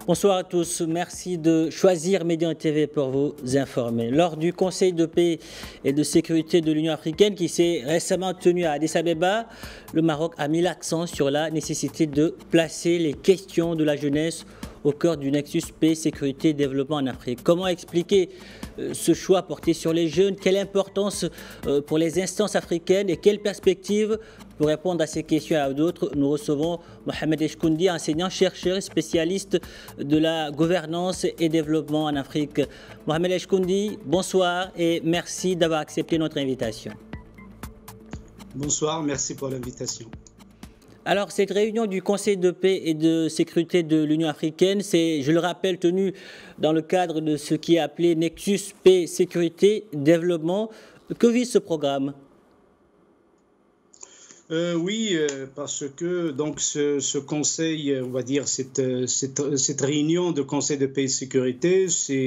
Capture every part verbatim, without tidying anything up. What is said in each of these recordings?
Bonsoir à tous, merci de choisir Médian T V pour vous informer. Lors du Conseil de paix et de sécurité de l'Union africaine qui s'est récemment tenu à Addis Abeba, le Maroc a mis l'accent sur la nécessité de placer les questions de la jeunesse au cœur du nexus paix, sécurité et développement en Afrique. Comment expliquer ce choix porté sur les jeunes? Quelle importance pour les instances africaines et quelles perspectives? Pour répondre à ces questions et à d'autres, nous recevons Mohamed Eshkoundi, enseignant-chercheur et spécialiste de la gouvernance et développement en Afrique. Mohamed Eshkoundi, bonsoir et merci d'avoir accepté notre invitation. Bonsoir, merci pour l'invitation. Alors, cette réunion du Conseil de paix et de sécurité de l'Union africaine, c'est, je le rappelle, tenue dans le cadre de ce qui est appelé Nexus Paix, Sécurité, Développement. Que vise ce programme ? Euh, oui, euh, parce que donc ce, ce conseil, on va dire cette, cette, cette réunion de conseil de paix et sécurité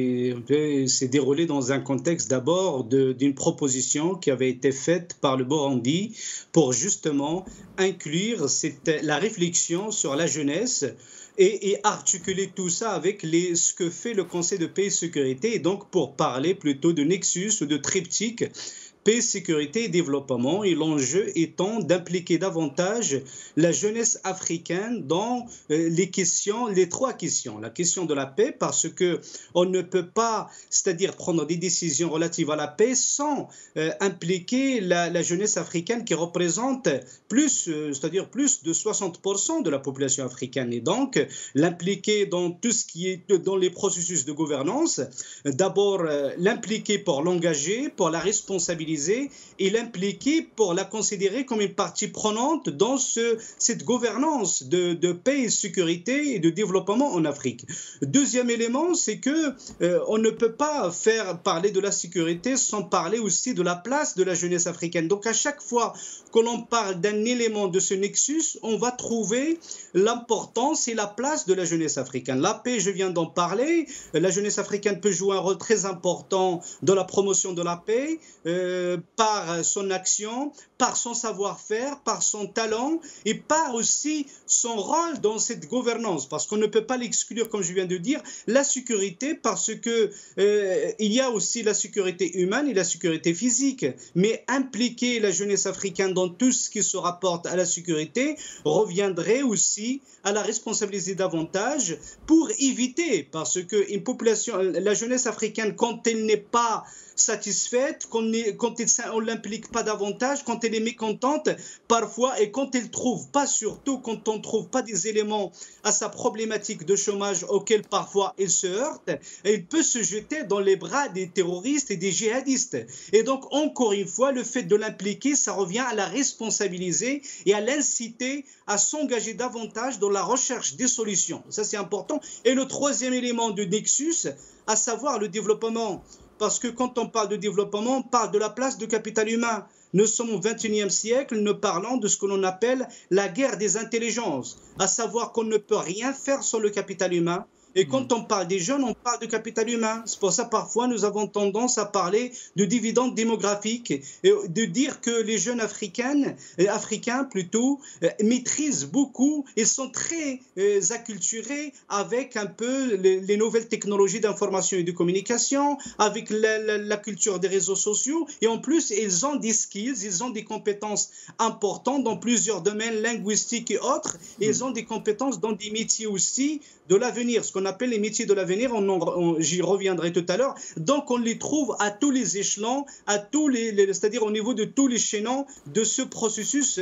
s'est déroulée dans un contexte d'abord d'une proposition qui avait été faite par le Burundi pour justement inclure cette, la réflexion sur la jeunesse et, et articuler tout ça avec les, ce que fait le conseil de paix et sécurité, et donc pour parler plutôt de nexus ou de triptyque paix, sécurité et développement, et l'enjeu étant d'impliquer davantage la jeunesse africaine dans les questions, les trois questions. La question de la paix, parce que on ne peut pas, c'est-à-dire prendre des décisions relatives à la paix sans euh, impliquer la, la jeunesse africaine qui représente plus, euh, c'est-à-dire plus de soixante pour cent de la population africaine, et donc l'impliquer dans tout ce qui est dans les processus de gouvernance. D'abord, euh, l'impliquer pour l'engager, pour la responsabiliser, et l'impliquer pour la considérer comme une partie prenante dans ce, cette gouvernance de, de paix et sécurité et de développement en Afrique. Deuxième élément, c'est que euh, on ne peut pas faire parler de la sécurité sans parler aussi de la place de la jeunesse africaine. Donc à chaque fois que l'on parle d'un élément de ce nexus, on va trouver l'importance et la place de la jeunesse africaine. La paix, je viens d'en parler, la jeunesse africaine peut jouer un rôle très important dans la promotion de la paix, euh, par son action, par son savoir-faire, par son talent et par aussi son rôle dans cette gouvernance, parce qu'on ne peut pas l'exclure, comme je viens de dire, la sécurité, parce que euh, il y a aussi la sécurité humaine et la sécurité physique, mais impliquer la jeunesse africaine dans tout ce qui se rapporte à la sécurité reviendrait aussi à la responsabiliser davantage pour éviter, parce que une population, la jeunesse africaine, quand elle n'est pas satisfaite, quand, quand on ne l'implique pas davantage, quand elle est mécontente parfois, et quand elle ne trouve pas, surtout quand on ne trouve pas des éléments à sa problématique de chômage auquel parfois elle se heurte, elle peut se jeter dans les bras des terroristes et des djihadistes. Et donc encore une fois, le fait de l'impliquer, ça revient à la responsabiliser et à l'inciter à s'engager davantage dans la recherche des solutions. Ça, c'est important. Et le troisième élément du nexus, à savoir le développement. Parce que quand on parle de développement, on parle de la place du capital humain. Nous sommes au vingt et unième siècle, nous parlons de ce que l'on appelle la guerre des intelligences, à savoir qu'on ne peut rien faire sans le capital humain. Et quand on parle des jeunes, on parle de capital humain. C'est pour ça parfois nous avons tendance à parler de dividendes démographiques et de dire que les jeunes africaines, euh, africains plutôt, euh, maîtrisent beaucoup et sont très euh, acculturés avec un peu les, les nouvelles technologies d'information et de communication, avec la, la, la culture des réseaux sociaux. Et en plus, ils ont des skills, ils ont des compétences importantes dans plusieurs domaines linguistiques et autres. Et ils ont des compétences dans des métiers aussi de l'avenir, ce qu'on appelle les métiers de l'avenir, j'y reviendrai tout à l'heure. Donc on les trouve à tous les échelons, à tous les, les c'est-à-dire au niveau de tous les chaînons de ce processus,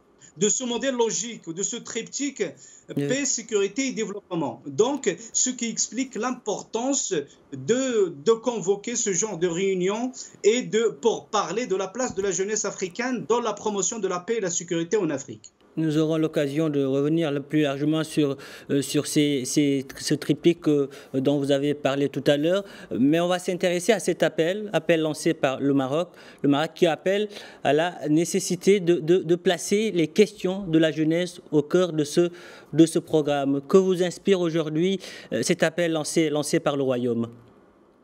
de ce modèle logique, de ce triptyque paix, sécurité et développement. Donc, ce qui explique l'importance de, de convoquer ce genre de réunion et de, pour parler de la place de la jeunesse africaine dans la promotion de la paix et la sécurité en Afrique. Nous aurons l'occasion de revenir plus largement sur, euh, sur ces, ces, ce triptyque euh, dont vous avez parlé tout à l'heure. Mais on va s'intéresser à cet appel, appel lancé par le Maroc, le Maroc qui appelle à la nécessité de, de, de placer les questions de la jeunesse au cœur de ce, de ce programme. Que vous inspire aujourd'hui euh, cet appel lancé, lancé par le Royaume ?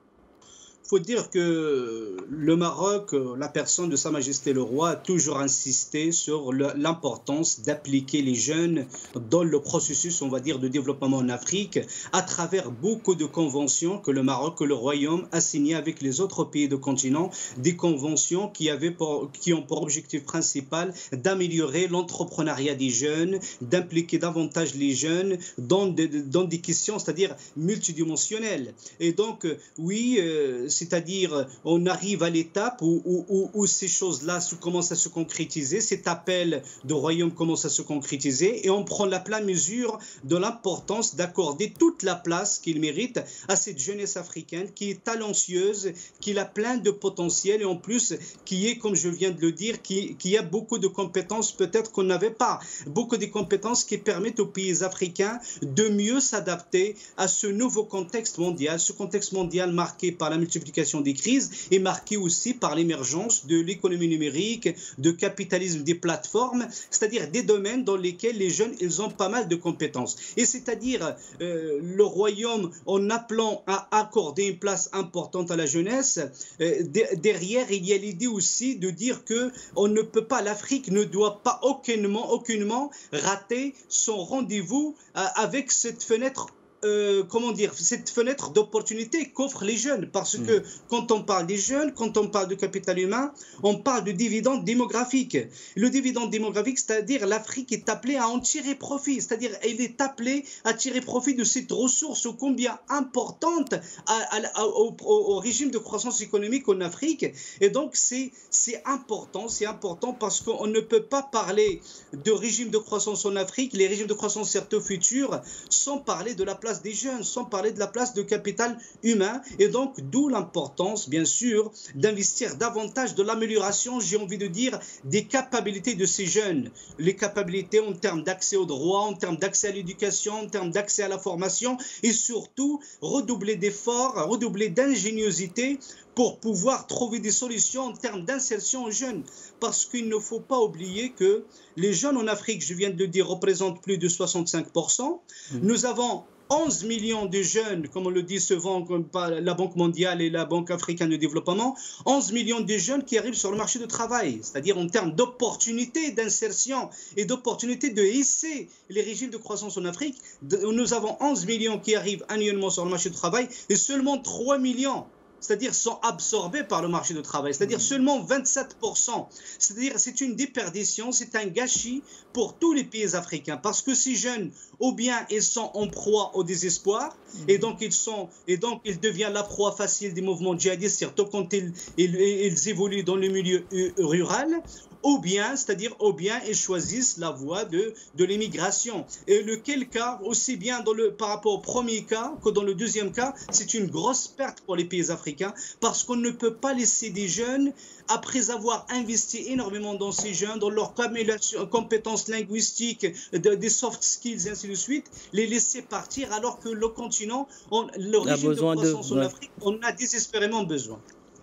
Il faut dire que le Maroc, la personne de Sa Majesté le Roi, a toujours insisté sur l'importance d'appliquer les jeunes dans le processus, on va dire, de développement en Afrique, à travers beaucoup de conventions que le Maroc, que le Royaume a signées avec les autres pays du continent, des conventions qui, avaient pour, qui ont pour objectif principal d'améliorer l'entrepreneuriat des jeunes, d'impliquer davantage les jeunes dans des, dans des questions, c'est-à-dire multidimensionnelles. Et donc, oui, euh, c'est-à-dire on arrive à l'étape où, où, où ces choses-là commencent à se concrétiser, cet appel de royaume commence à se concrétiser et on prend la pleine mesure de l'importance d'accorder toute la place qu'il mérite à cette jeunesse africaine qui est talentueuse, qui a plein de potentiel et en plus qui est, comme je viens de le dire, qui, qui a beaucoup de compétences peut-être qu'on n'avait pas, beaucoup de compétences qui permettent aux pays africains de mieux s'adapter à ce nouveau contexte mondial, ce contexte mondial marqué par la multiplication des crises et marqué aussi par l'émergence de l'économie numérique, de capitalisme des plateformes, c'est-à-dire des domaines dans lesquels les jeunes, ils ont pas mal de compétences. Et c'est-à-dire euh, le royaume, en appelant à accorder une place importante à la jeunesse, euh, de, derrière, il y a l'idée aussi de dire que on ne peut pas, l'Afrique ne doit pas aucunement, aucunement rater son rendez-vous euh, avec cette fenêtre. Euh, comment dire, cette fenêtre d'opportunité qu'offrent les jeunes. Parce que mmh. quand on parle des jeunes, quand on parle de capital humain, on parle de dividende démographique. Le dividende démographique, c'est-à-dire l'Afrique est appelée à en tirer profit. C'est-à-dire elle est appelée à tirer profit de cette ressource ô combien importante à, à, à, au, au régime de croissance économique en Afrique. Et donc c'est important, c'est important parce qu'on ne peut pas parler de régime de croissance en Afrique, les régimes de croissance certes futurs, sans parler de la place des jeunes, sans parler de la place de capital humain. Et donc, d'où l'importance, bien sûr, d'investir davantage de l'amélioration, j'ai envie de dire, des capacités de ces jeunes. Les capacités en termes d'accès aux droits, en termes d'accès à l'éducation, en termes d'accès à la formation et surtout, redoubler d'efforts, redoubler d'ingéniosité pour pouvoir trouver des solutions en termes d'insertion aux jeunes. Parce qu'il ne faut pas oublier que les jeunes en Afrique, je viens de le dire, représentent plus de soixante-cinq pour cent. Mmh. Nous avons onze millions de jeunes, comme on le dit souvent par la Banque mondiale et la Banque africaine de développement, onze millions de jeunes qui arrivent sur le marché du travail, c'est-à-dire en termes d'opportunités d'insertion et d'opportunités de hisser les régimes de croissance en Afrique. Nous avons onze millions qui arrivent annuellement sur le marché du travail et seulement trois millions, c'est-à-dire sont absorbés par le marché du travail, c'est-à-dire seulement vingt-sept pour cent. C'est-à-dire c'est une déperdition, c'est un gâchis pour tous les pays africains parce que ces jeunes, ou bien ils sont en proie au désespoir et donc ils, sont, et donc ils deviennent la proie facile des mouvements djihadistes, surtout quand ils, ils, ils évoluent dans le milieu rural, ou bien, c'est-à-dire ou bien ils choisissent la voie de, de l'immigration. Et lequel cas, aussi bien dans le, par rapport au premier cas que dans le deuxième cas, c'est une grosse perte pour les pays africains parce qu'on ne peut pas laisser des jeunes, après avoir investi énormément dans ces jeunes, dans leurs compétences linguistiques, de, des soft skills et ainsi de suite, les laisser partir alors que le continent, on, le régime de croissance de... en Afrique, on a désespérément besoin.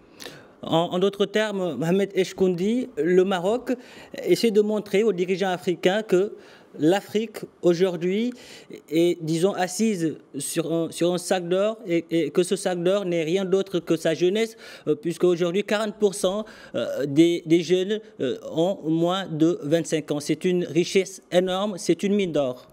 En, en d'autres termes, Mohamed Echkoundi, le Maroc essaie de montrer aux dirigeants africains que l'Afrique aujourd'hui est, disons, assise sur un, sur un sac d'or et, et que ce sac d'or n'est rien d'autre que sa jeunesse, euh, puisque aujourd'hui quarante pour cent euh, des, des jeunes euh, ont moins de vingt-cinq ans. C'est une richesse énorme, c'est une mine d'or.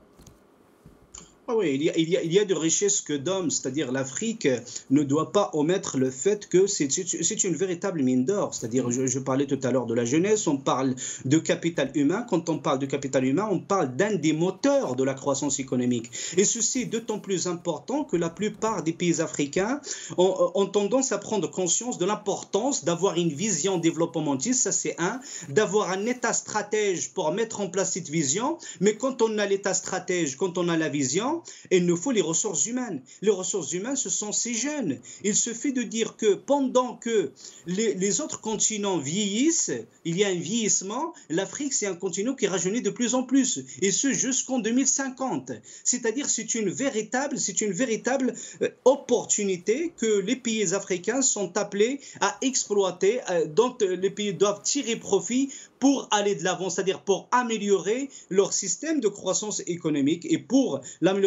Ah oui, il y, a, il, y a, il y a de richesses que d'hommes, c'est-à-dire l'Afrique ne doit pas omettre le fait que c'est une véritable mine d'or. C'est-à-dire, je, je parlais tout à l'heure de la jeunesse, on parle de capital humain. Quand on parle de capital humain, on parle d'un des moteurs de la croissance économique. Et ceci est d'autant plus important que la plupart des pays africains ont, ont tendance à prendre conscience de l'importance d'avoir une vision développementiste, ça c'est un, d'avoir un état stratège pour mettre en place cette vision. Mais quand on a l'état stratège, quand on a la vision, il nous faut les ressources humaines. Les ressources humaines, ce sont ces jeunes. Il suffit de dire que pendant que les, les autres continents vieillissent, il y a un vieillissement, l'Afrique, c'est un continent qui rajeunit de plus en plus, et ce jusqu'en deux mille cinquante. C'est-à-dire c'est une véritable, c'est une véritable euh, opportunité que les pays africains sont appelés à exploiter, euh, dont euh, les pays doivent tirer profit pour aller de l'avant, c'est-à-dire pour améliorer leur système de croissance économique et pour l'amélioration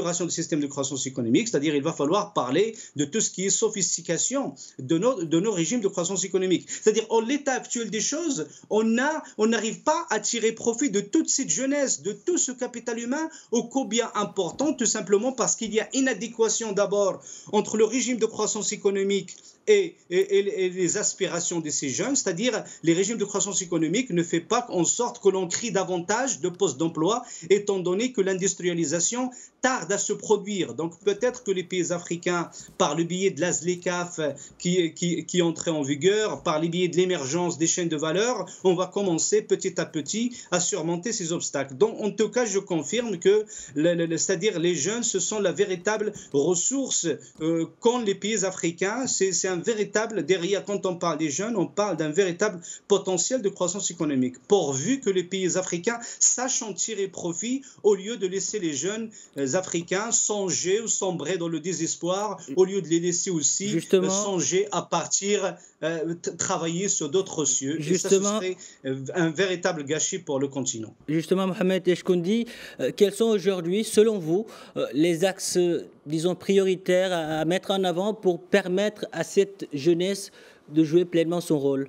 l'amélioration du système de croissance économique, c'est-à-dire il va falloir parler de tout ce qui est sophistication de nos, de nos régimes de croissance économique. C'est-à-dire, en l'état actuel des choses, on a, on n'arrive pas à tirer profit de toute cette jeunesse, de tout ce capital humain, ô combien important, tout simplement parce qu'il y a inadéquation d'abord entre le régime de croissance économique Et, et, et les aspirations de ces jeunes, c'est-à-dire les régimes de croissance économique ne font pas en sorte que l'on crée davantage de postes d'emploi, étant donné que l'industrialisation tarde à se produire. Donc peut-être que les pays africains, par le biais de l'A S L E C A F qui, qui, qui est entré en vigueur, par le biais de l'émergence des chaînes de valeur, on va commencer petit à petit à surmonter ces obstacles. Donc en tout cas, je confirme que, le, le, c'est-à-dire les jeunes, ce sont la véritable ressource euh, qu'ont les pays africains. C'est un véritable, derrière, quand on parle des jeunes, on parle d'un véritable potentiel de croissance économique, pourvu que les pays africains sachent en tirer profit au lieu de laisser les jeunes africains songer ou sombrer dans le désespoir, au lieu de les laisser aussi Justement, songer à partir, euh, travailler sur d'autres cieux. Justement, et ça, ce serait un véritable gâchis pour le continent. Justement, Mohamed Eshkoundi, euh, quels sont aujourd'hui, selon vous, euh, les axes, euh, disons, prioritaires à, à mettre en avant pour permettre à cette jeunesse de jouer pleinement son rôle?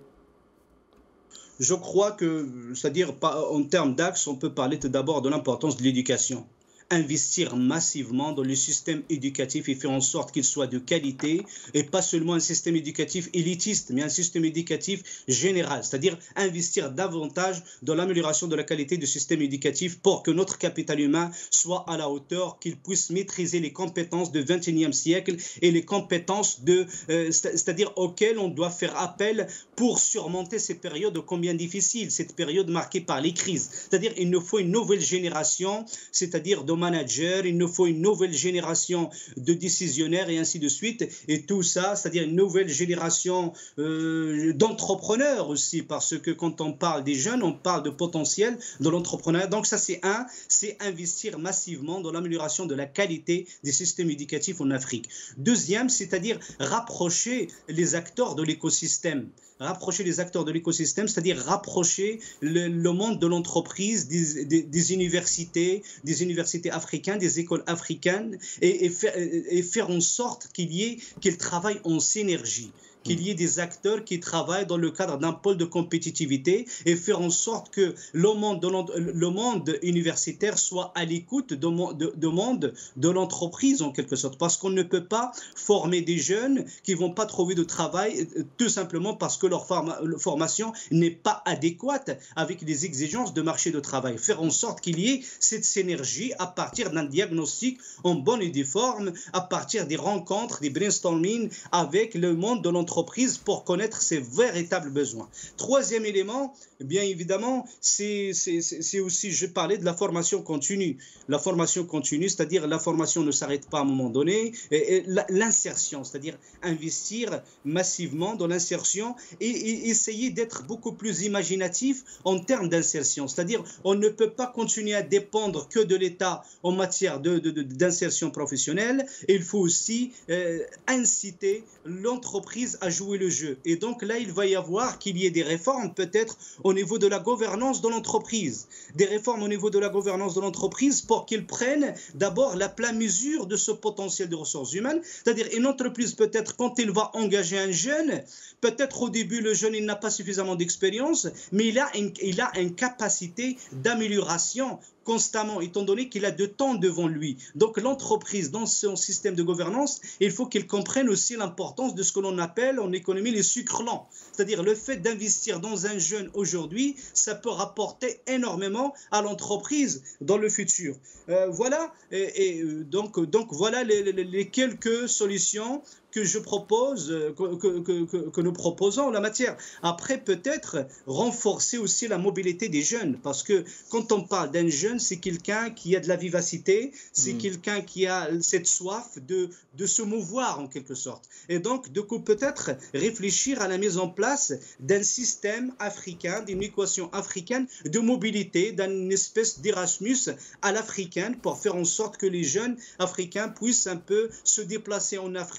Je crois que, c'est-à-dire en termes d'axes, on peut parler tout d'abord de l'importance de l'éducation. Investir massivement dans le système éducatif et faire en sorte qu'il soit de qualité et pas seulement un système éducatif élitiste, mais un système éducatif général, c'est-à-dire investir davantage dans l'amélioration de la qualité du système éducatif pour que notre capital humain soit à la hauteur, qu'il puisse maîtriser les compétences du vingt et unième siècle et les compétences de, euh, c'est-à-dire auxquelles on doit faire appel pour surmonter ces périodes combien difficiles, cette période marquée par les crises. C'est-à-dire il nous faut une nouvelle génération, c'est-à-dire de managers, il nous faut une nouvelle génération de décisionnaires et ainsi de suite. Et tout ça, c'est-à-dire une nouvelle génération euh, d'entrepreneurs aussi, parce que quand on parle des jeunes, on parle de potentiel de l'entrepreneuriat. Donc ça, c'est un, c'est investir massivement dans l'amélioration de la qualité des systèmes éducatifs en Afrique. Deuxième, c'est-à-dire rapprocher les acteurs de l'écosystème. Rapprocher les acteurs de l'écosystème, c'est-à-dire rapprocher le, le monde de l'entreprise, des, des, des universités, des universités africaines, des écoles africaines, et, et, faire, et faire en sorte qu'il y ait, qu'ils travaillent en synergie, qu'il y ait des acteurs qui travaillent dans le cadre d'un pôle de compétitivité et faire en sorte que le monde de, le monde universitaire soit à l'écoute de, de, de monde de l'entreprise en quelque sorte. Parce qu'on ne peut pas former des jeunes qui ne vont pas trouver de travail tout simplement parce que leur forma, formation n'est pas adéquate avec les exigences de marché de travail. Faire en sorte qu'il y ait cette synergie à partir d'un diagnostic en bonne et due forme, à partir des rencontres, des brainstorming avec le monde de l'entreprise pour connaître ses véritables besoins. Troisième élément, bien évidemment, c'est aussi, je parlais de la formation continue. La formation continue, c'est-à-dire la formation ne s'arrête pas à un moment donné, et, et l'insertion, c'est-à-dire investir massivement dans l'insertion et, et essayer d'être beaucoup plus imaginatif en termes d'insertion. C'est-à-dire on ne peut pas continuer à dépendre que de l'État en matière de, de, de, d'insertion professionnelle. Et il faut aussi euh, inciter l'entreprise à jouer le jeu. Et donc là, il va y avoir qu'il y ait des réformes peut-être au niveau de la gouvernance de l'entreprise. Des réformes au niveau de la gouvernance de l'entreprise pour qu'ils prennent d'abord la pleine mesure de ce potentiel de ressources humaines. C'est-à-dire une entreprise peut-être quand il va engager un jeune, peut-être au début le jeune il n'a pas suffisamment d'expérience, mais il a une, il a une capacité d'amélioration constamment, étant donné qu'il a de temps devant lui. Donc l'entreprise, dans son système de gouvernance, il faut qu'il comprenne aussi l'importance de ce que l'on appelle en économie les sucres lents. C'est-à-dire le fait d'investir dans un jeune aujourd'hui, ça peut rapporter énormément à l'entreprise dans le futur. Euh, voilà, et, et donc, donc voilà les, les, les quelques solutions que je propose, que, que, que, que nous proposons en la matière. Après, peut-être renforcer aussi la mobilité des jeunes, parce que quand on parle d'un jeune, c'est quelqu'un qui a de la vivacité, c'est mmh. quelqu'un qui a cette soif de, de se mouvoir en quelque sorte. Et donc, de coup, peut-être réfléchir à la mise en place d'un système africain, d'une équation africaine de mobilité, d'une espèce d'Erasmus à l'africaine pour faire en sorte que les jeunes africains puissent un peu se déplacer en Afrique,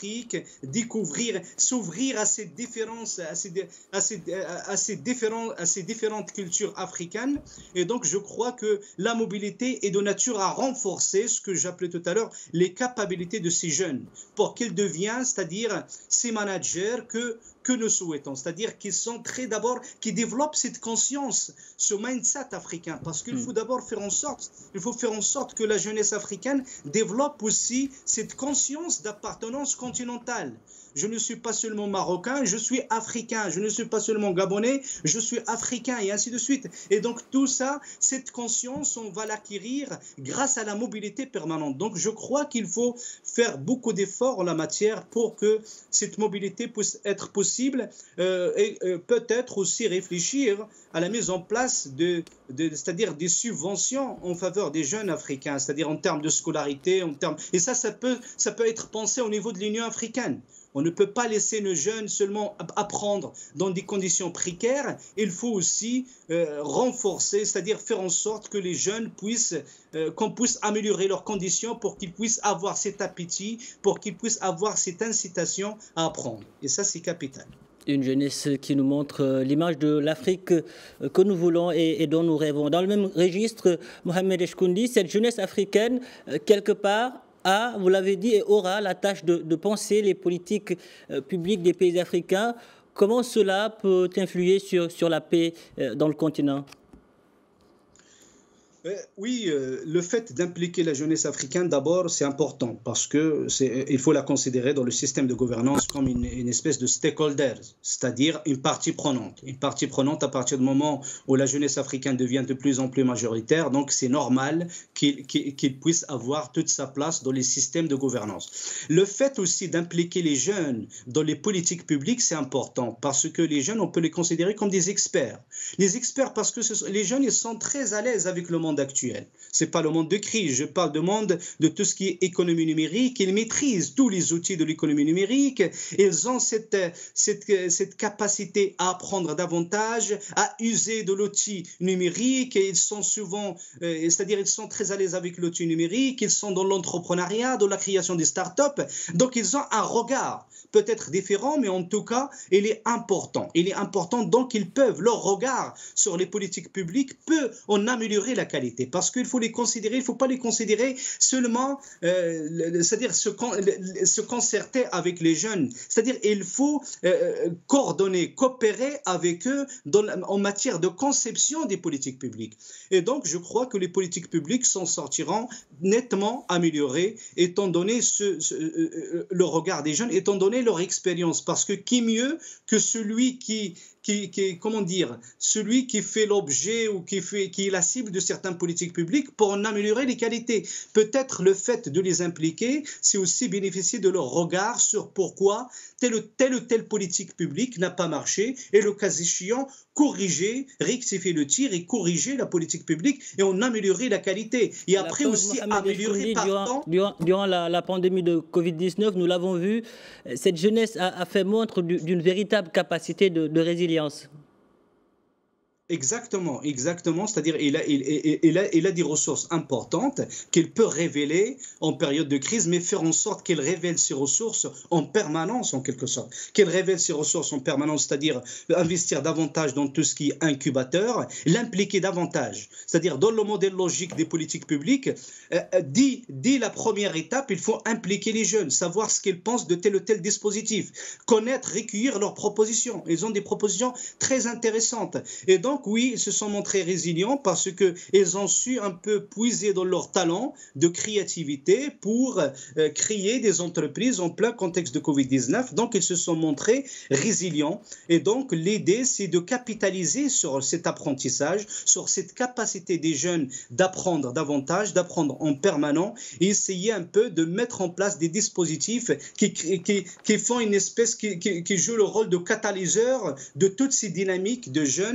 découvrir, s'ouvrir à ces différences, à ces, à ces, à ces, différents, à ces différentes cultures africaines. Et donc, je crois que la mobilité est de nature à renforcer ce que j'appelais tout à l'heure les capacités de ces jeunes pour qu'ils deviennent, c'est-à-dire ces managers que que nous souhaitons, c'est-à-dire qu'ils sont très d'abord, qui développent cette conscience, ce mindset africain, parce qu'il faut d'abord faire en sorte, il faut faire en sorte que la jeunesse africaine développe aussi cette conscience d'appartenance continentale. Je ne suis pas seulement marocain, je suis africain. Je ne suis pas seulement gabonais, je suis africain et ainsi de suite. Et donc tout ça, cette conscience, on va l'acquérir grâce à la mobilité permanente. Donc je crois qu'il faut faire beaucoup d'efforts en la matière pour que cette mobilité puisse être possible euh, et euh, peut-être aussi réfléchir à la mise en place de, de c'est-à-dire des subventions en faveur des jeunes africains, c'est-à-dire en termes de scolarité, en termes et ça, ça peut, ça peut être pensé au niveau de l'Union africaine. On ne peut pas laisser nos jeunes seulement apprendre dans des conditions précaires. Il faut aussi euh, renforcer, c'est-à-dire faire en sorte que les jeunes puissent, euh, qu'on puisse améliorer leurs conditions pour qu'ils puissent avoir cet appétit, pour qu'ils puissent avoir cette incitation à apprendre. Et ça, c'est capital. Une jeunesse qui nous montre l'image de l'Afrique que nous voulons et, et dont nous rêvons. Dans le même registre, Mohamed Eshkoundi, cette jeunesse africaine, quelque part, a, vous l'avez dit, et aura la tâche de, de penser les politiques euh, publiques des pays africains. Comment cela peut influer sur, sur la paix euh, dans le continent ? Euh, oui, euh, le fait d'impliquer la jeunesse africaine, d'abord, c'est important parce qu'il faut la considérer dans le système de gouvernance comme une, une espèce de stakeholder, c'est-à-dire une partie prenante. Une partie prenante à partir du moment où la jeunesse africaine devient de plus en plus majoritaire, donc c'est normal qu'il qu'il, qu'il puisse avoir toute sa place dans les systèmes de gouvernance. Le fait aussi d'impliquer les jeunes dans les politiques publiques, c'est important parce que les jeunes, on peut les considérer comme des experts. Les experts parce que ce, les jeunes, ils sont très à l'aise avec le monde actuel. Ce n'est pas le monde de crise, je parle de monde de tout ce qui est économie numérique. Ils maîtrisent tous les outils de l'économie numérique. Ils ont cette, cette, cette capacité à apprendre davantage, à user de l'outil numérique. Et ils sont souvent, euh, c'est-à-dire ils sont très à l'aise avec l'outil numérique. Ils sont dans l'entrepreneuriat, dans la création des startups. Donc ils ont un regard peut-être différent, mais en tout cas, il est important. Il est important, donc ils peuvent, leur regard sur les politiques publiques peut en améliorer la qualité. Parce qu'il faut les considérer, il ne faut pas les considérer seulement, euh, c'est-à-dire se, se concerter avec les jeunes. C'est-à-dire il faut euh, coordonner, coopérer avec eux dans, en matière de conception des politiques publiques. Et donc, je crois que les politiques publiques s'en sortiront nettement améliorées, étant donné ce, ce, euh, le regard des jeunes, étant donné leur expérience, parce que qui mieux que celui qui, qui, qui comment dire, celui qui fait l'objet ou qui, fait, qui est la cible de certaines politiques publiques pour en améliorer les qualités. Peut-être le fait de les impliquer, c'est aussi bénéficier de leur regard sur pourquoi telle ou telle, telle politique publique n'a pas marché et le cas échéant, corriger, rectifier le tir et corriger la politique publique et en améliorer la qualité. Et après aussi améliorer par temps. Durant, durant la, la pandémie de covid dix-neuf, nous l'avons vu, cette jeunesse a, a fait montre d'une véritable capacité de, de résilience. Exactement, exactement. C'est-à-dire il a, il, il, il, a, il a des ressources importantes qu'il peut révéler en période de crise, mais faire en sorte qu'il révèle ses ressources en permanence, en quelque sorte. Qu'il révèle ses ressources en permanence, c'est-à-dire investir davantage dans tout ce qui est incubateur, l'impliquer davantage. C'est-à-dire dans le modèle logique des politiques publiques, euh, dès, dès la première étape, il faut impliquer les jeunes, savoir ce qu'ils pensent de tel ou tel dispositif, connaître, recueillir leurs propositions. Ils ont des propositions très intéressantes. Et donc, Donc oui, ils se sont montrés résilients parce qu'ils ont su un peu puiser dans leur talent de créativité pour euh, créer des entreprises en plein contexte de covid dix-neuf. Donc ils se sont montrés résilients. Et donc l'idée, c'est de capitaliser sur cet apprentissage, sur cette capacité des jeunes d'apprendre davantage, d'apprendre en permanent et essayer un peu de mettre en place des dispositifs qui, qui, qui font une espèce, qui, qui, qui jouent le rôle de catalyseur de toutes ces dynamiques de jeunes qui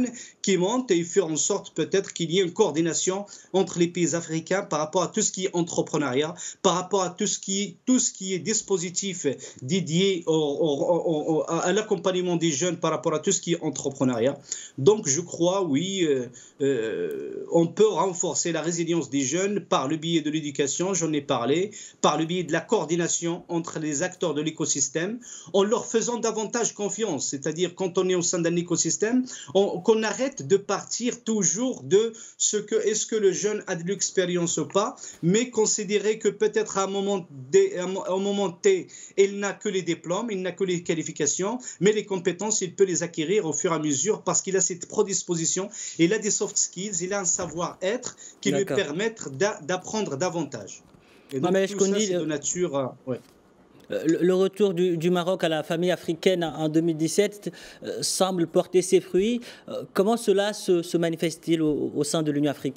qui monte et faire en sorte peut-être qu'il y ait une coordination entre les pays africains par rapport à tout ce qui est entrepreneuriat, par rapport à tout ce qui, tout ce qui est dispositif dédié au, au, au, à l'accompagnement des jeunes par rapport à tout ce qui est entrepreneuriat. Donc je crois, oui, euh, euh, on peut renforcer la résilience des jeunes par le biais de l'éducation, j'en ai parlé, par le biais de la coordination entre les acteurs de l'écosystème, en leur faisant davantage confiance. C'est-à-dire quand on est au sein d'un écosystème, on, qu'on arrête de partir toujours de ce que est-ce que le jeune a de l'expérience ou pas, mais considérer que peut-être à un moment, D, à un moment T, il n'a que les diplômes, il n'a que les qualifications, mais les compétences, il peut les acquérir au fur et à mesure parce qu'il a cette prédisposition, il a des soft skills, il a un savoir-être qui lui permettent d'apprendre davantage. Et donc, tout ça, c'est de nature... Euh, ouais. Le, le retour du, du Maroc à la famille africaine en deux mille dix-sept euh, semble porter ses fruits. Euh, comment cela se, se manifeste-t-il au, au sein de l'Union africaine ?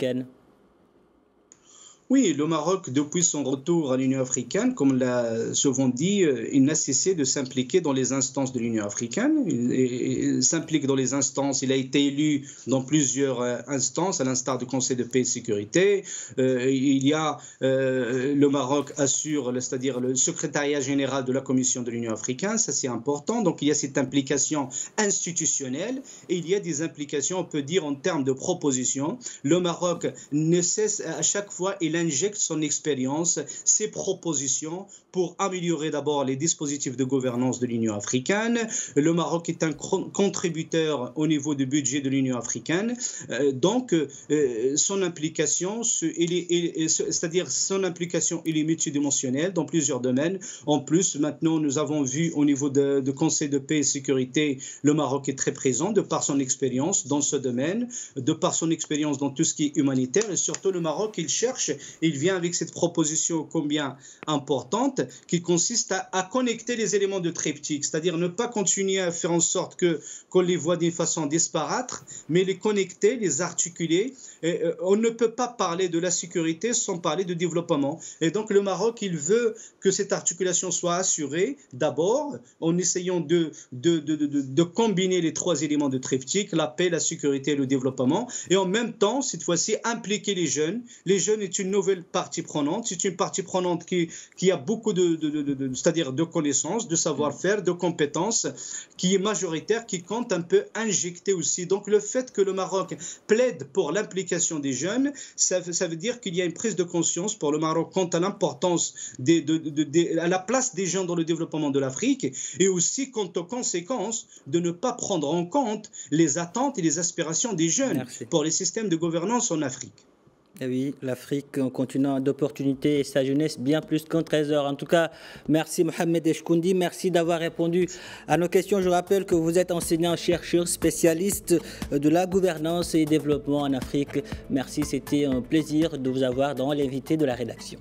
Oui, le Maroc, depuis son retour à l'Union africaine, comme l'a souvent dit, il n'a cessé de s'impliquer dans les instances de l'Union africaine. Il, il s'implique dans les instances, il a été élu dans plusieurs instances, à l'instar du Conseil de paix et de sécurité. Euh, il y a, euh, le Maroc assure, c'est-à-dire le secrétariat général de la Commission de l'Union africaine, ça c'est important. Donc il y a cette implication institutionnelle et il y a des implications, on peut dire, en termes de propositions. Le Maroc ne cesse, à chaque fois, il a injecte son expérience, ses propositions pour améliorer d'abord les dispositifs de gouvernance de l'Union africaine. Le Maroc est un contributeur au niveau du budget de l'Union africaine. Euh, donc, euh, son implication, c'est-à-dire son implication, il est multidimensionnelle dans plusieurs domaines. En plus, maintenant, nous avons vu au niveau de, de Conseil de paix et sécurité, le Maroc est très présent de par son expérience dans ce domaine, de par son expérience dans tout ce qui est humanitaire. Et surtout, le Maroc, il cherche, il vient avec cette proposition combien importante qui consiste à, à connecter les éléments de triptyque, c'est-à-dire ne pas continuer à faire en sorte que qu'on les voit d'une façon disparate, mais les connecter, les articuler. Et, euh, on ne peut pas parler de la sécurité sans parler de développement. Et donc le Maroc, il veut que cette articulation soit assurée d'abord en essayant de, de, de, de, de combiner les trois éléments de triptyque, la paix, la sécurité et le développement, et en même temps, cette fois-ci, impliquer les jeunes. Les jeunes est une nouvelle partie prenante, c'est une partie prenante qui, qui a beaucoup de, de, de, de, de c'est-à-dire de connaissances, de savoir-faire, de compétences, qui est majoritaire, qui compte un peu injecter aussi. Donc le fait que le Maroc plaide pour l'implication des jeunes, ça, ça veut dire qu'il y a une prise de conscience pour le Maroc quant à l'importance, de, de, de, de, à la place des jeunes dans le développement de l'Afrique, et aussi quant aux conséquences de ne pas prendre en compte les attentes et les aspirations des jeunes. Merci. Pour les systèmes de gouvernance en Afrique. Et oui, l'Afrique, un continent d'opportunités et sa jeunesse bien plus qu'un trésor. En tout cas, merci Mohamed Eshkoundi, merci d'avoir répondu à nos questions. Je rappelle que vous êtes enseignant-chercheur spécialiste de la gouvernance et développement en Afrique. Merci, c'était un plaisir de vous avoir dans l'invité de la rédaction.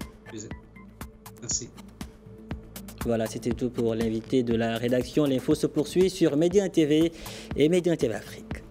Merci. Voilà, c'était tout pour l'invité de la rédaction. L'info se poursuit sur Média T V et Média T V Afrique.